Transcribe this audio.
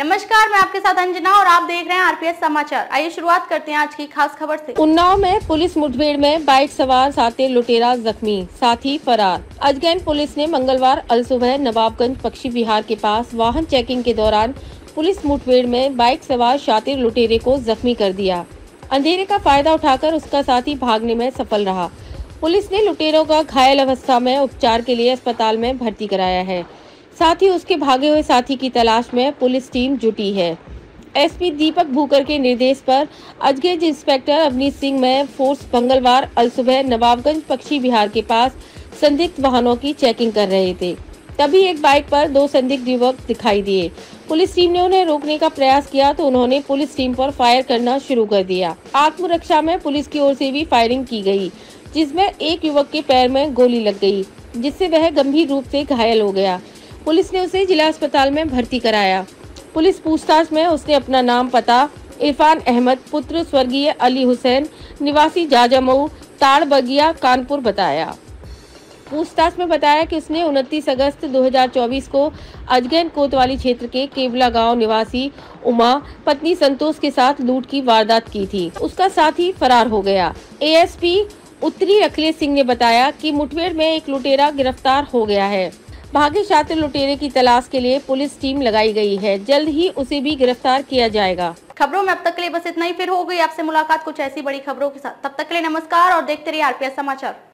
नमस्कार, मैं आपके साथ अंजना और आप देख रहे हैं आरपीएस समाचार। आइए शुरुआत करते हैं आज की खास खबर से। उन्नाव में पुलिस मुठभेड़ में बाइक सवार 7 लुटेरा जख्मी, साथी फरार। अजगैन पुलिस ने मंगलवार अलसुबह नवाबगंज पक्षी विहार के पास वाहन चेकिंग के दौरान पुलिस मुठभेड़ में बाइक सवार शातिर लुटेरे को जख्मी कर दिया। अंधेरे का फायदा उठाकर उसका साथी भागने में सफल रहा। पुलिस ने लुटेरों का घायल अवस्था में उपचार के लिए अस्पताल में भर्ती कराया है। साथ ही उसके भागे हुए साथी की तलाश में पुलिस टीम जुटी है। एसपी दीपक भूकर के निर्देश पर अजगैन इंस्पेक्टर अवनीश सिंह में फोर्स मंगलवार अलसुबह नवाबगंज पक्षी विहार के पास संदिग्ध वाहनों की चेकिंग कर रहे थे। तभी एक बाइक पर 2 संदिग्ध युवक दिखाई दिए। पुलिस टीम ने उन्हें रोकने का प्रयास किया तो उन्होंने पुलिस टीम पर फायर करना शुरू कर दिया। आत्मरक्षा में पुलिस की ओर से भी फायरिंग की गई, जिसमें एक युवक के पैर में गोली लग गई, जिससे वह गंभीर रूप से घायल हो गया। पुलिस ने उसे जिला अस्पताल में भर्ती कराया। पुलिस पूछताछ में उसने अपना नाम, पता इरफान अहमद पुत्र स्वर्गीय अली हुसैन निवासी जाजामऊ ताड़बगिया कानपुर बताया। पूछताछ में बताया कि उसने 29 अगस्त 2024 को अजगैन कोतवाली क्षेत्र के केवला गांव निवासी उमा पत्नी संतोष के साथ लूट की वारदात की थी। उसका साथी फरार हो गया। एएसपी उत्तरी अखिलेश सिंह ने बताया कि मुठभेड़ में एक लुटेरा गिरफ्तार हो गया है। भागे शातिर लुटेरे की तलाश के लिए पुलिस टीम लगाई गई है। जल्द ही उसे भी गिरफ्तार किया जाएगा। खबरों में अब तक के लिए बस इतना ही। फिर हो गई आपसे मुलाकात कुछ ऐसी बड़ी खबरों के साथ। तब तक के लिए नमस्कार और देखते रहिए आरपीएस समाचार।